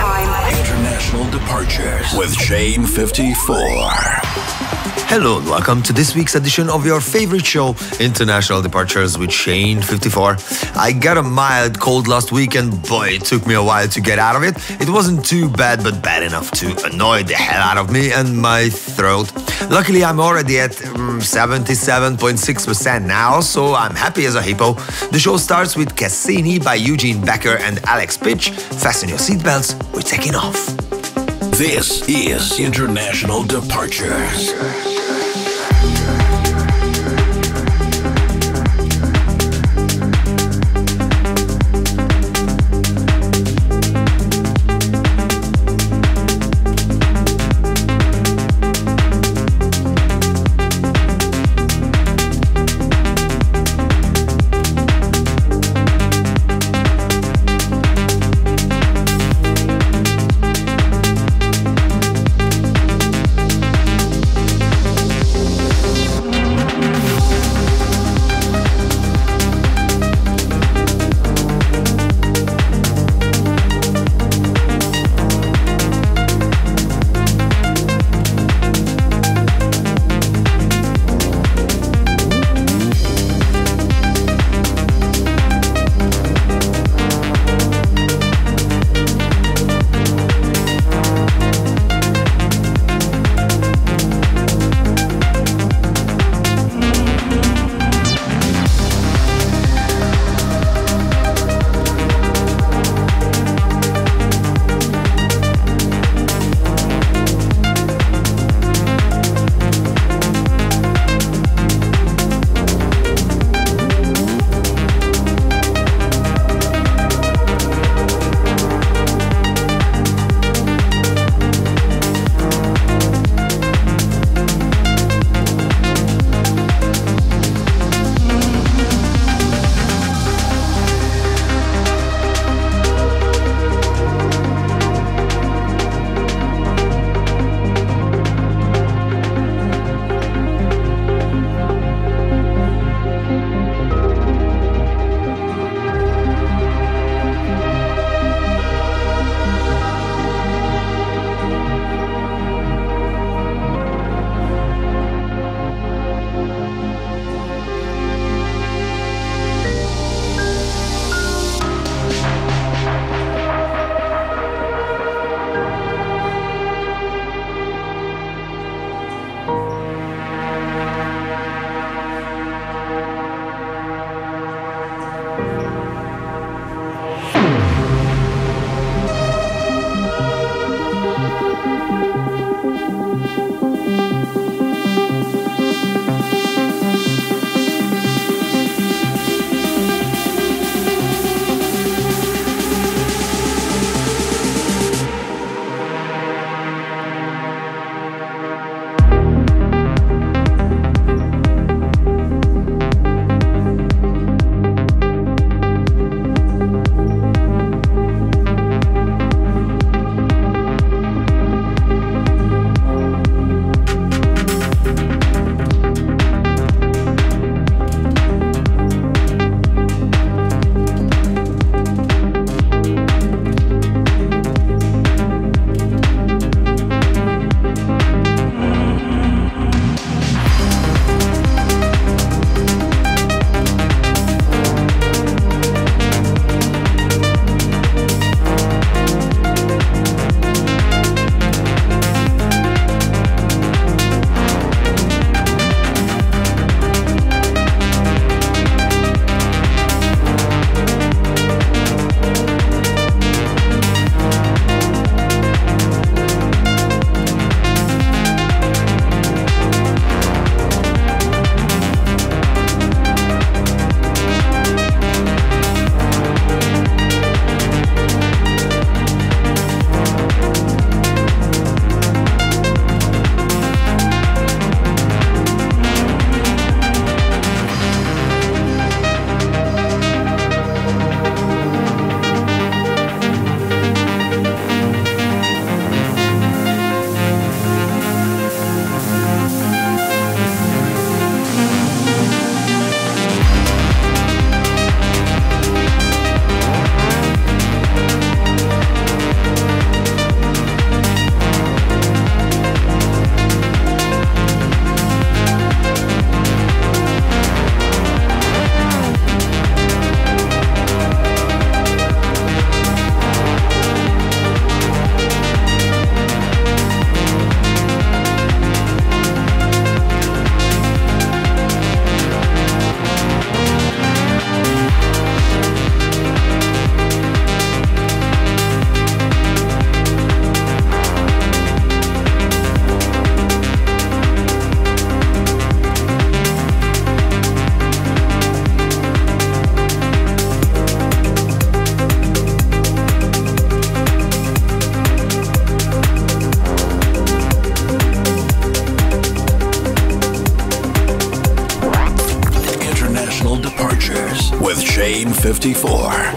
International Departures with Shane 54. Hello and welcome to this week's edition of your favorite show, International Departures with Shane 54. I got a mild cold last week and boy, it took me a while to get out of it. It wasn't too bad, but bad enough to annoy the hell out of me and my throat. Luckily, I'm already at 77.6% now, so I'm happy as a hippo. The show starts with Cassini by Eugene Becker and Alex Pitch. Fasten your seatbelts, we're taking off. This is International Departures. 54.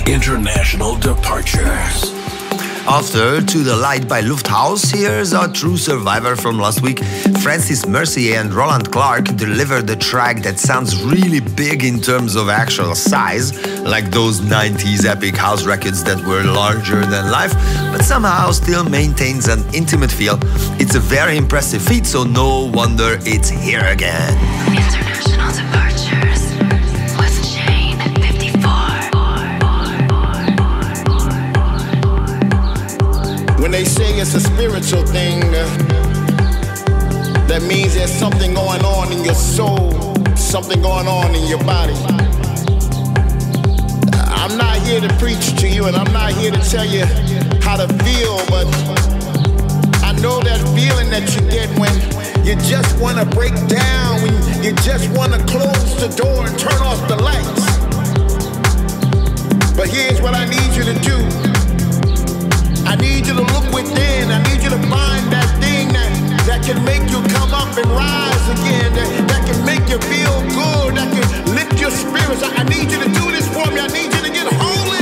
International Departures. After To the Light by Lufthaus, here's a true survivor from last week. Francis Mercier and Roland Clark delivered a track that sounds really big in terms of actual size, like those 90s epic house records that were larger than life, but somehow still maintains an intimate feel. It's a very impressive feat, so no wonder it's here again. International Departures with Shane 54. When they say it's a spiritual thing, that means there's something going on in your soul, something going on in your body. I'm not here to preach to you, and I'm not here to tell you how to feel, but I know that feeling that you get when you just want to break down, when you just want to close the door and turn off the lights. But here's what I need you to do. I need you to look within. I need you to find that thing that can make you come up and rise again, that can make you feel good, that can lift your spirits. I need you to do this for me. I need you to get holy.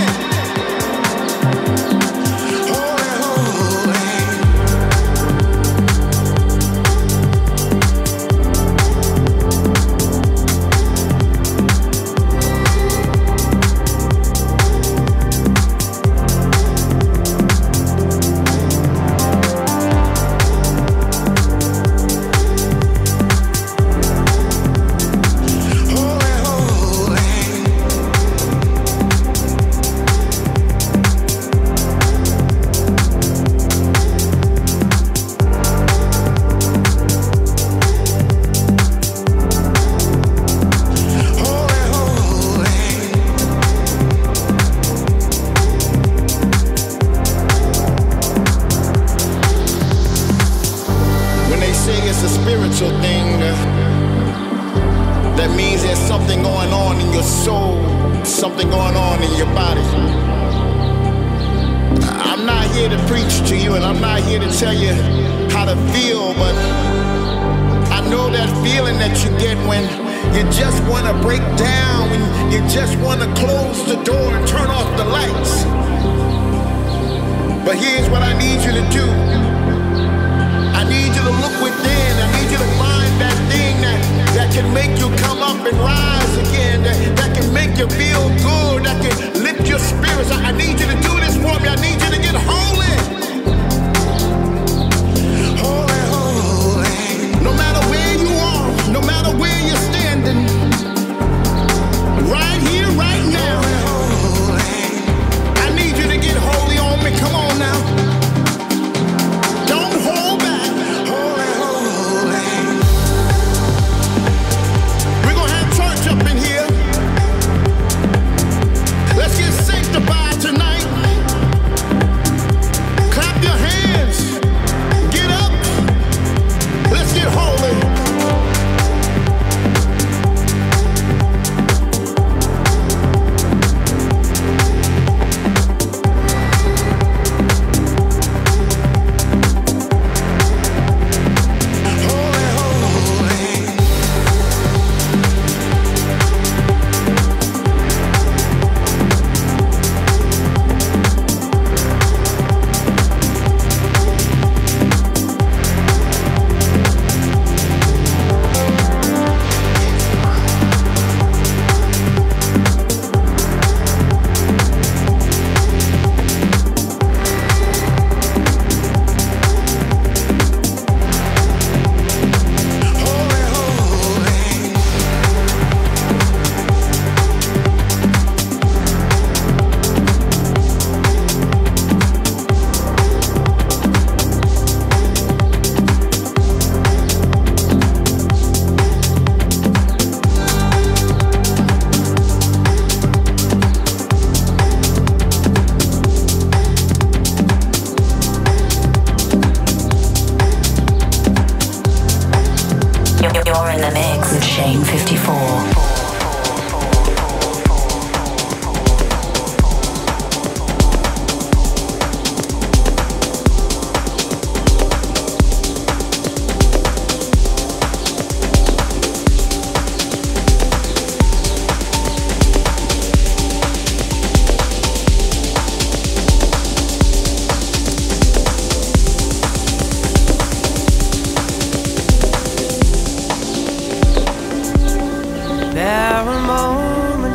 Shane 54.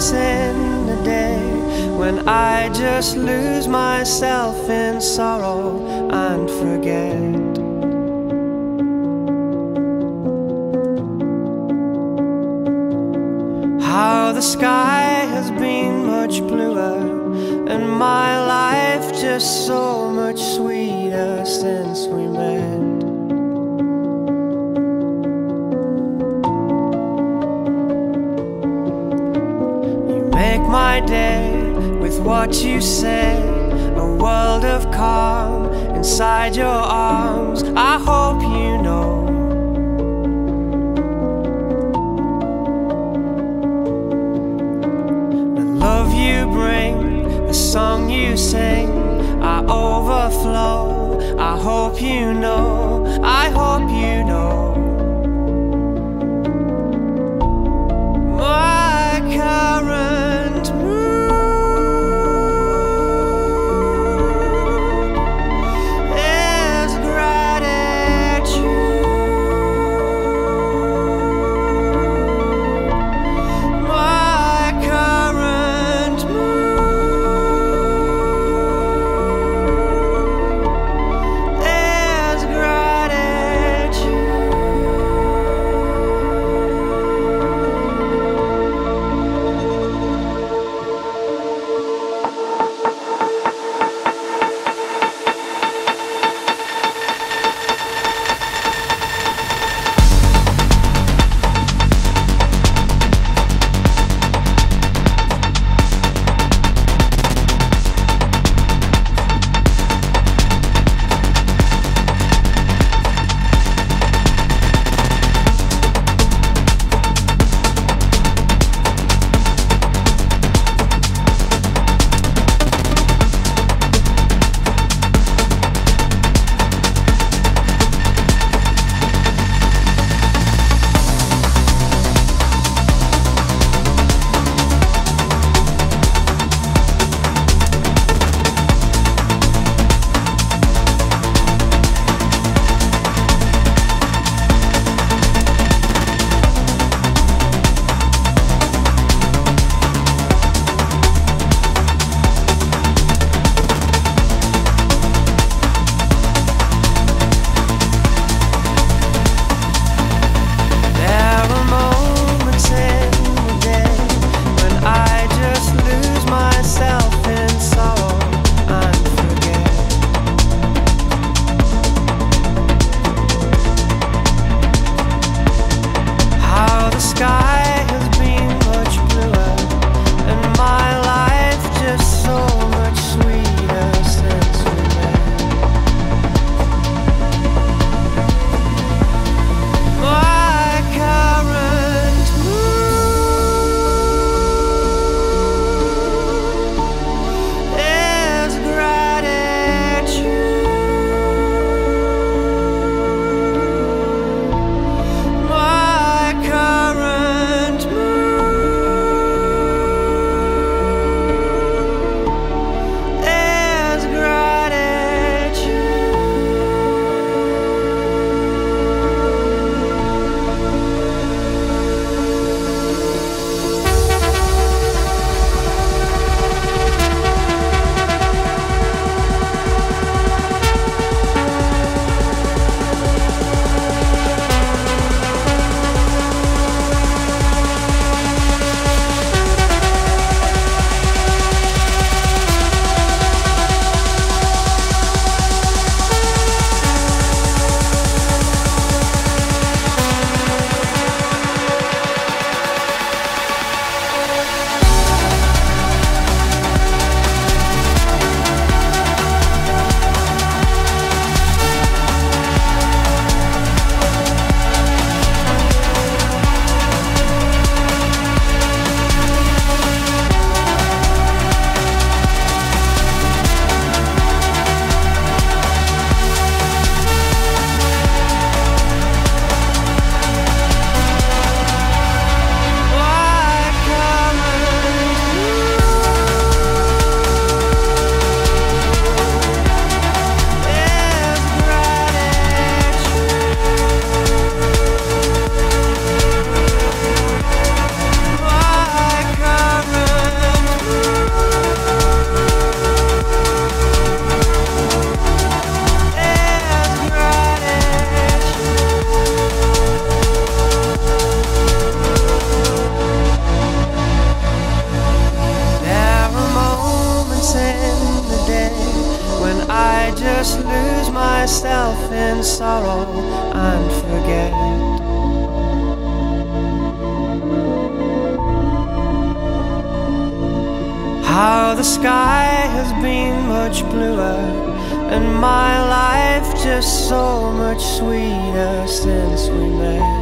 once in a day when I just lose myself in sorrow and forget. How the sky has been much bluer and my life just so much sweeter since we met. Make my day with what you say, a world of calm inside your arms. I hope you know the love you bring, the song you sing, I overflow. I hope you know, I hope you know. My current gratitude. the sky has been much bluer, and my life just so much sweeter since we met.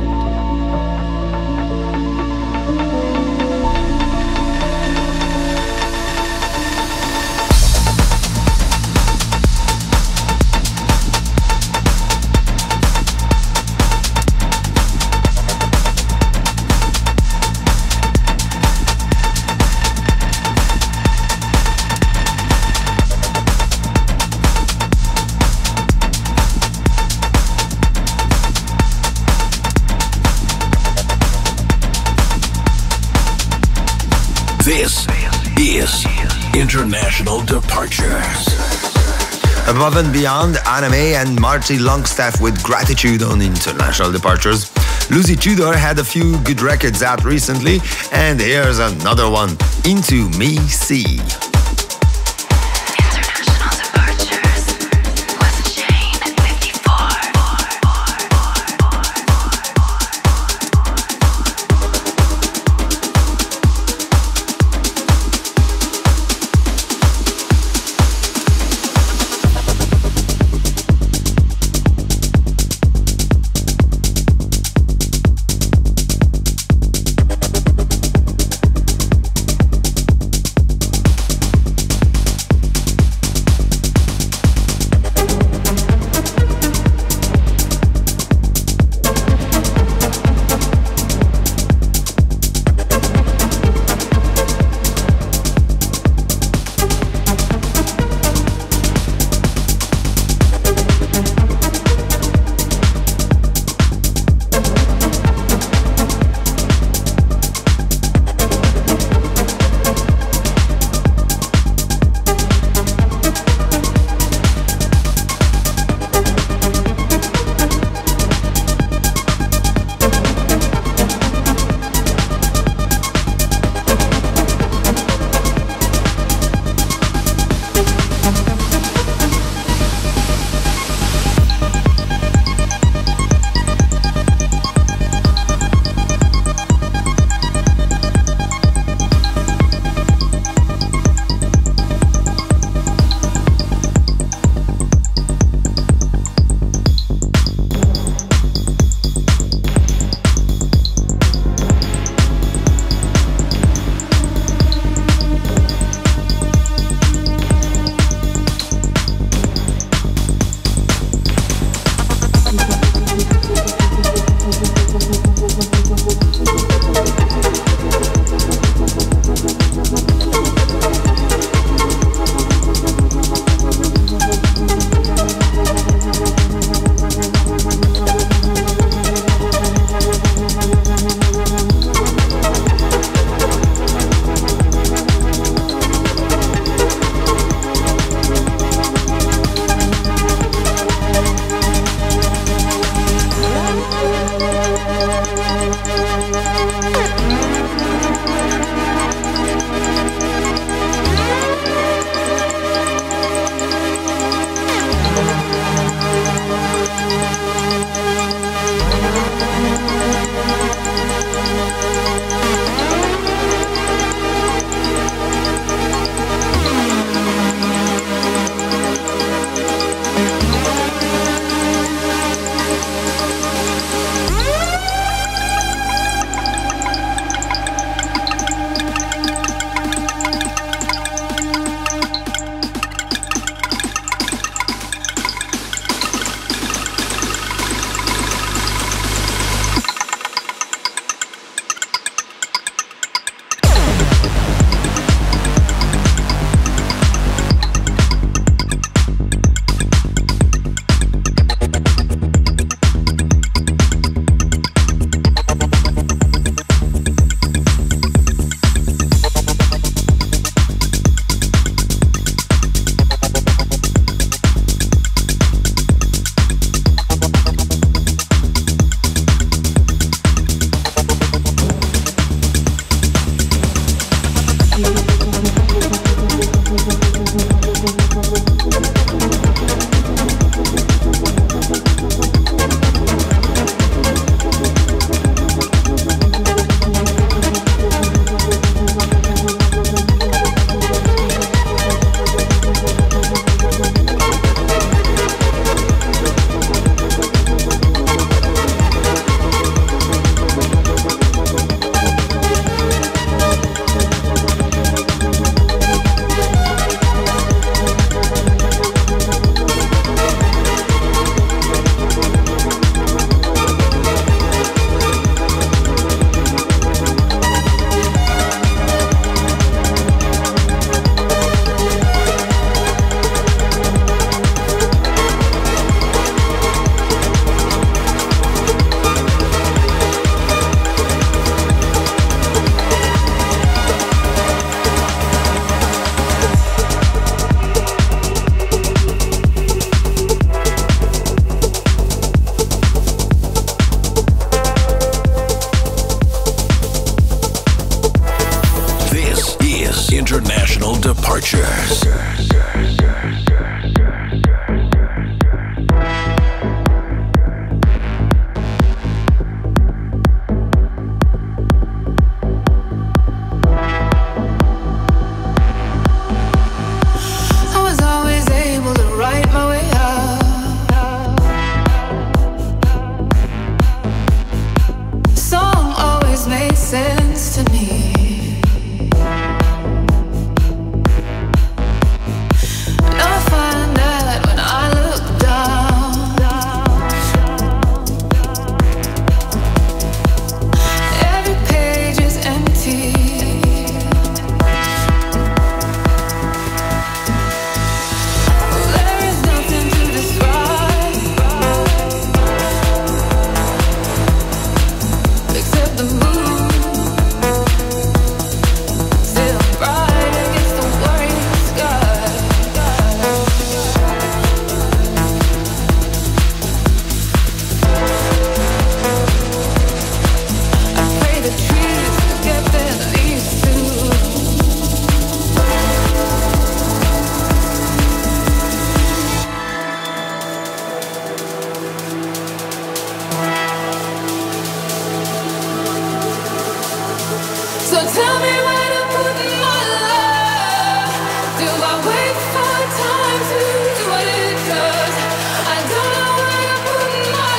This is International Departures. Above and Beyond, Anime and Marty Longstaff with Gratitude on International Departures. Lucy Tudor had a few good records out recently, and here's another one, Into Me See. International Departures. Sense to me. And I find that when I look down, every page is empty. There is nothing to describe except the moon. So tell me where to put my love. Do I wait for time to do what it does? I don't know where to put my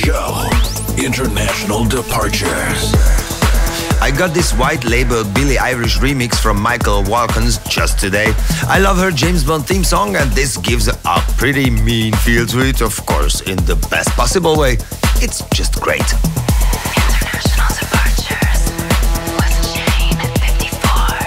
show. International Departures. I got this white label Billie Irish remix from Michael Walkins just today. I love her James Bond theme song, and this gives a pretty mean feel to it, of course, in the best possible way. It's just great. International Departures with Shane 54.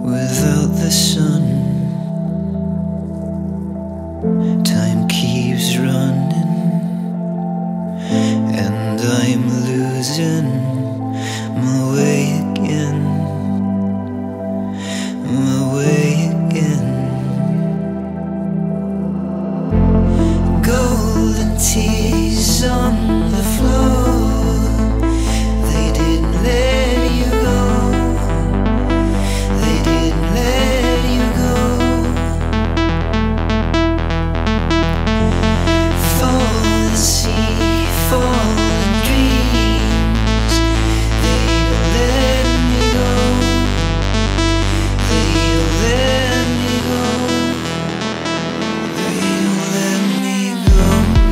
without the sun. Time keeps running, and I'm losing my way again, my way again. Golden tears on the floor, they didn't let you go, they didn't let you go. Falling sea, falling dreams, they don't let me go, they don't let me go, they don't let me go.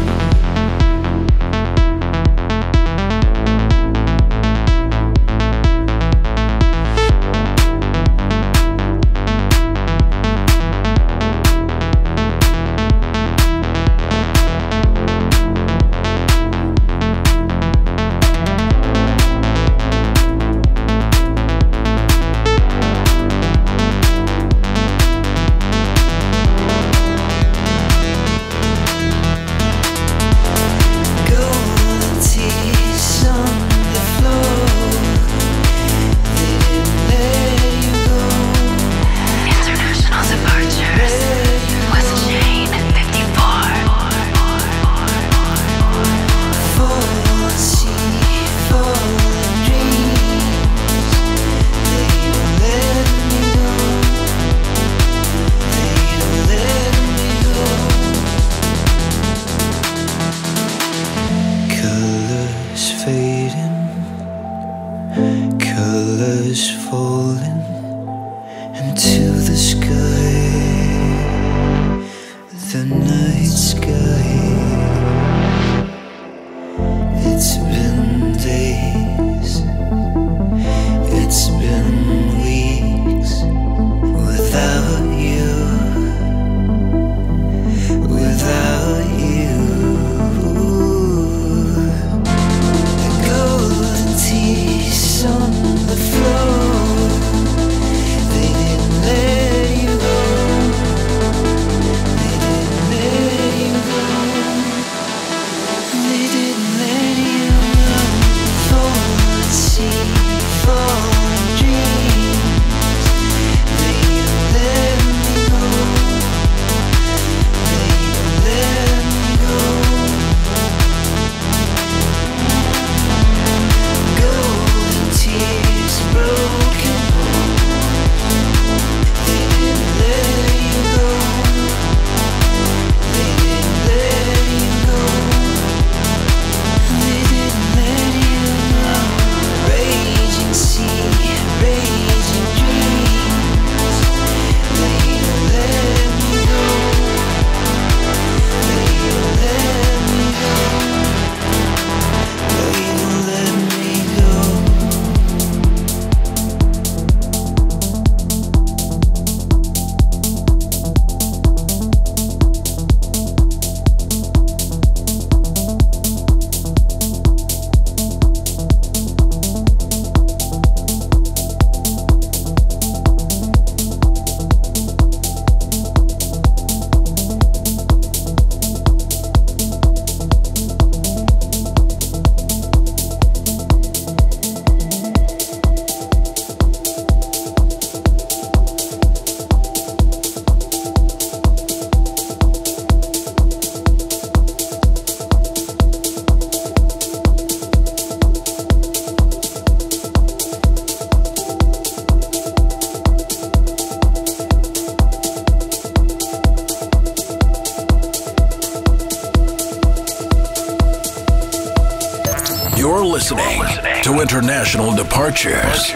Golden tears on the floor, they didn't let you go. International departures with Shane 54. Falling sea, falling dreams, they don't let me go, they don't let me go. Colors fading, colors falling into the sky, the night sky. It's been days, it's been weeks without you, without you. The golden tears on the floor, they didn't let you go, they didn't let you go, they didn't let you go. Falling sea, falling dreams, they don't let me go, they don't let me go. Golden tears broken, they didn't let you go, they didn't let you go, they didn't let you go. Raging sea, raging dreams, they don't let me go, they don't let me go, they don't let me go. You're listening to International Departures.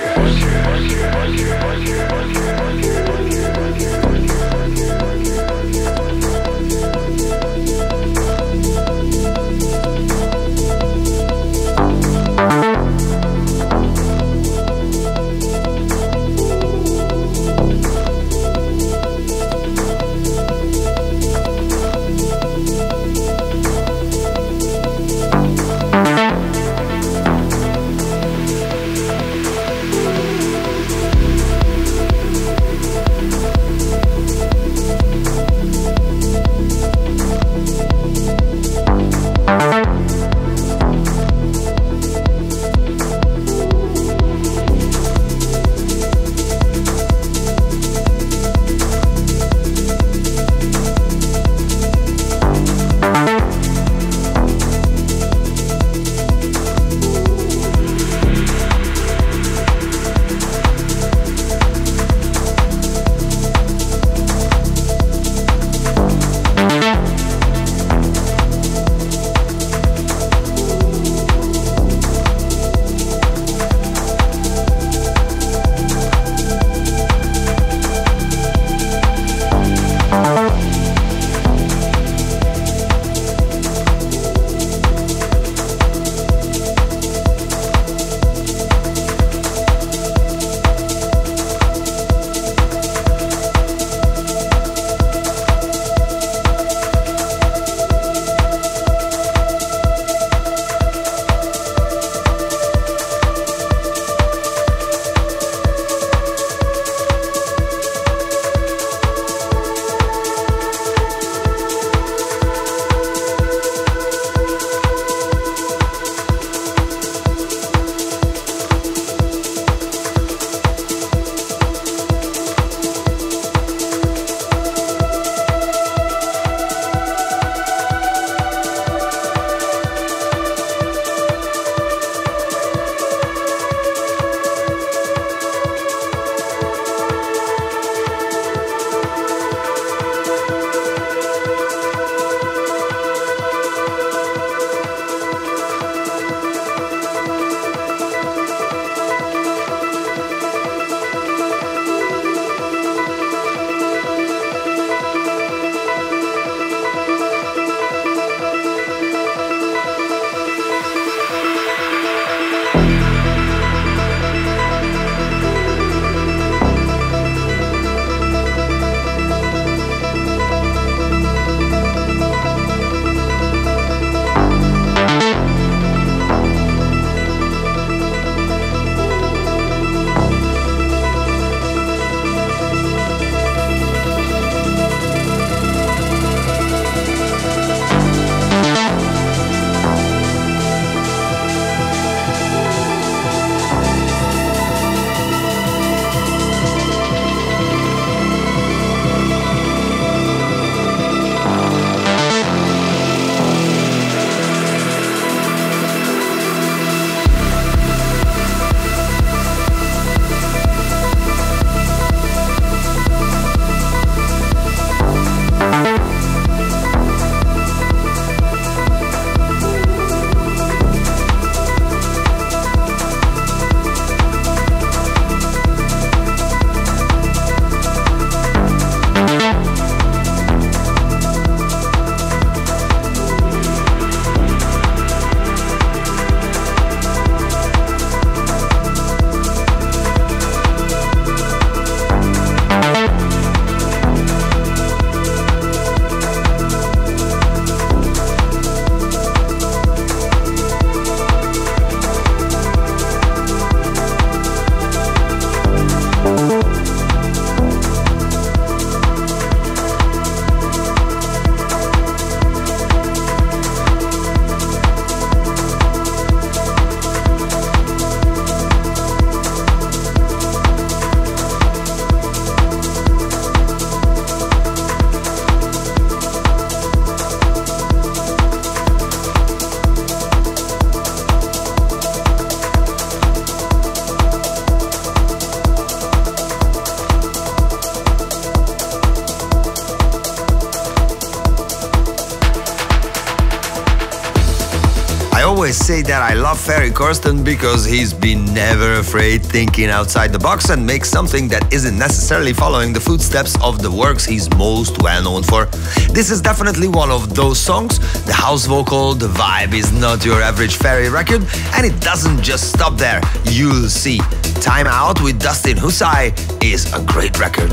always say that I love Ferry Corsten because he's been never afraid thinking outside the box and make something that isn't necessarily following the footsteps of the works he's most well known for. This is definitely one of those songs. The house vocal, the vibe is not your average Ferry record, and it doesn't just stop there. You'll see. Time Out with Dustin Husai is a great record.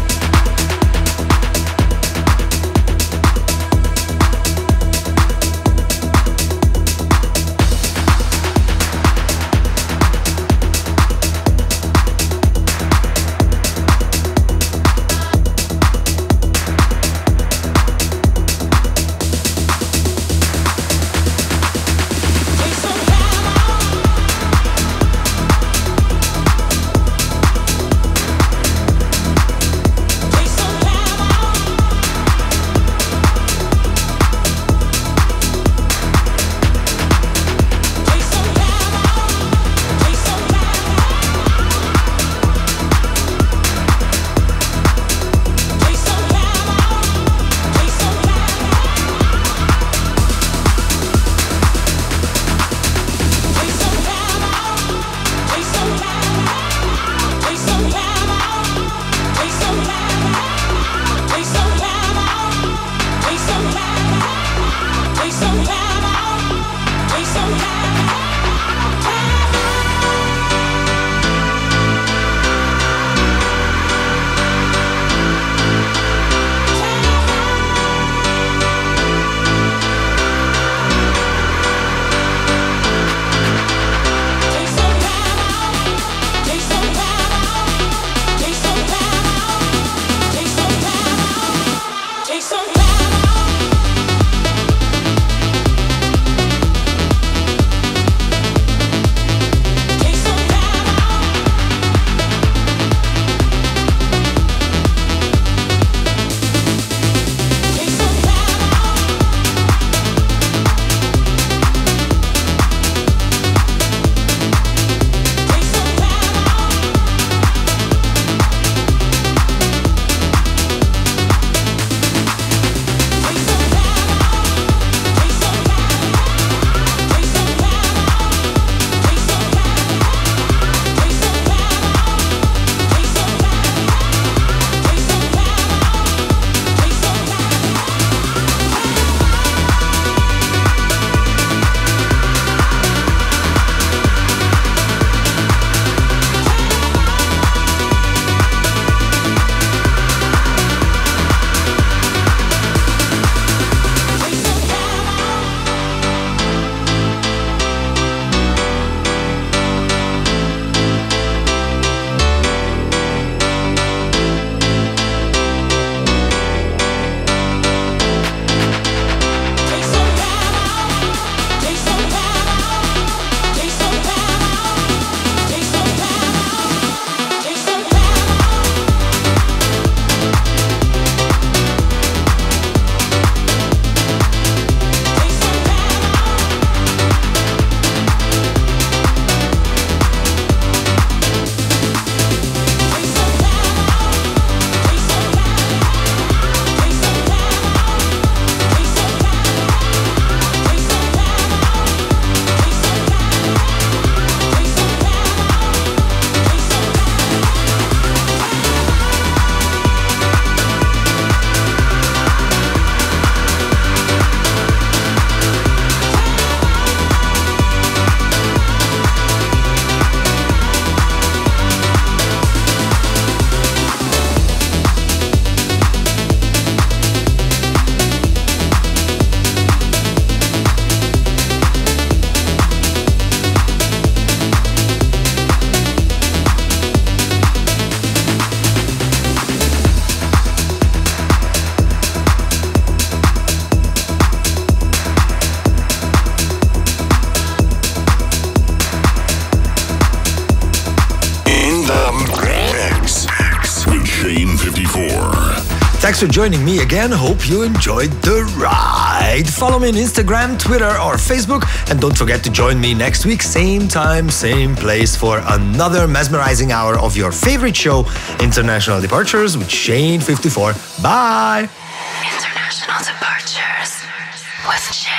Thanks for joining me again. Hope you enjoyed the ride. Follow me on Instagram, Twitter, or Facebook. And don't forget to join me next week, same time, same place, for another mesmerizing hour of your favorite show, International Departures with Shane 54. Bye. International Departures with Shane.